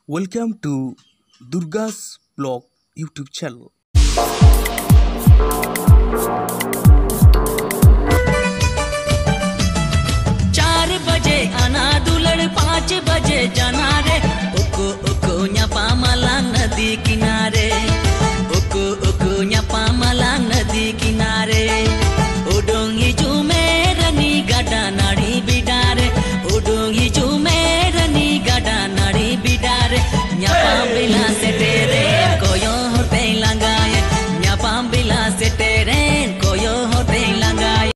Welcome to Durga's Blog YouTube channel. 4 बजे आना दुलड़ 5 बजे जाना रे उको उको न्यापा मला नदी किनारे उको उको न्यापा मला नदी किनारे उडोंगी जुमे रनी गडा नाड़ी बिडारे उडोंगी जुमे रनी गडा नाड़ी बिडारे न्यापा बिला से तेरे कोयो होते लगाए न्यापा बिला से तेरे कोयो होते लगाए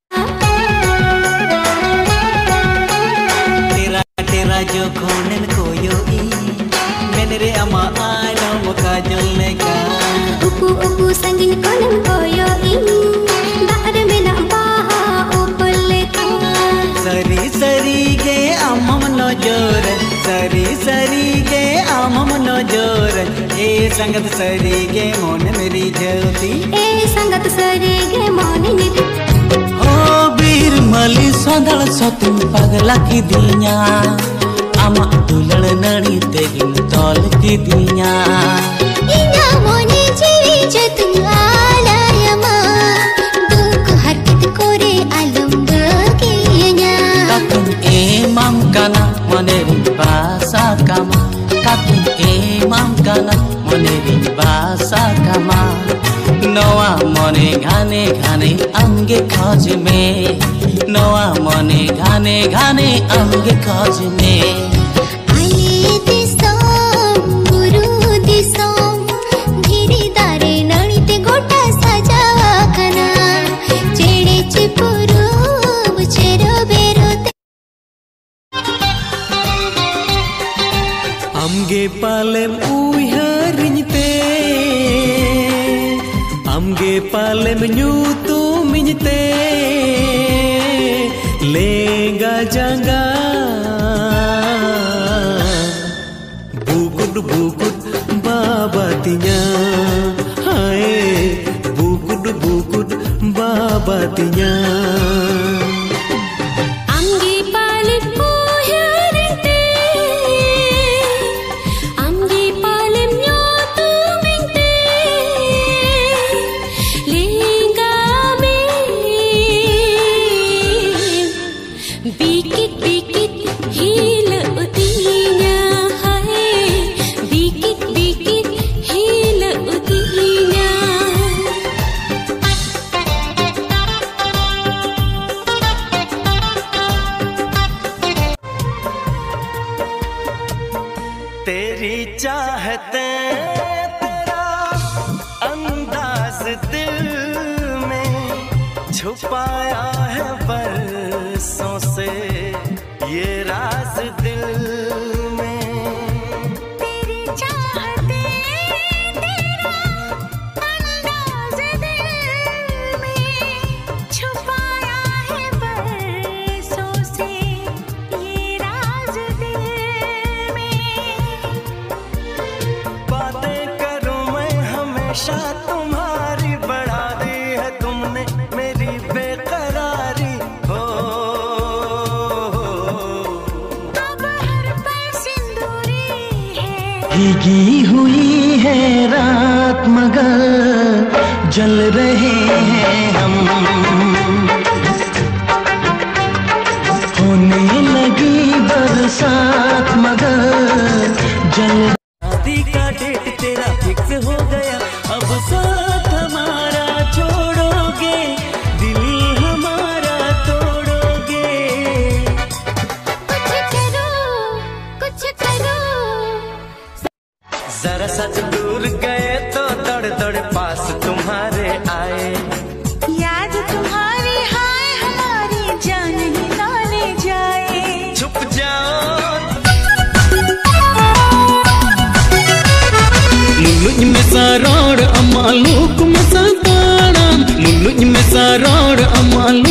जो खोनन कोयो ई मैंने रे अमा आलो मुका जलने का उpu upu संगिन कोनन कोयो ई बाहर में ना बाहा उपले का सरी सरी के अमम नजर सरी सरी के अमम नजर ए संगत सरी के मन मेरी ज्योति ए संगत सरी के मन निधि ओ बीर मली सदल सतु पगला की दिया अमा दुलड़ नड़ी तेगिन तौल की दिया इना मोने जीवी जतु आलायमा दुख हरकत कोरे आलम बकिया kakun emam kana monerin bahasa kama kakun emam kana monerin bahasa kama noa mone घाने घाने अंगे खोज में noa mone घाने घाने अंगे खोज में Amge palem uyhariñte Amge palem nyutu miñte Lenga janga Bukut bukut babatinya Hai bukut bukut babatinya तेरी चाहते तेरा अंदाज दिल में छुपाया है बरसों से ये राज दिल में तेरी चाहते तेरा अंदाज दिल में छुपाया है बरसों से ये राज दिल हमेशा तुम्हारी बढ़ा दी है तुमने मेरी बेकरारी हो अब हर पल सिंदूरी है भीगी हुई है रात मगर जल रहे हैं हम होने लगी बरसात मगर जल शादी का डेट तेरा फिक्स हो गया अब साथ हमारा छोड़ोगे दिल हमारा तोड़ोगे कुछ करो जरा सच दूर गए तो दौड़ दौड़ पास तुम्हारे आए याद तुम्हारी हाय हमारी जान ही ना ले जाए छुप जाओ मुल्लुज में सारोड़ अमालूक में साताड़ा मुल्लुज में सारोड़ अमालूक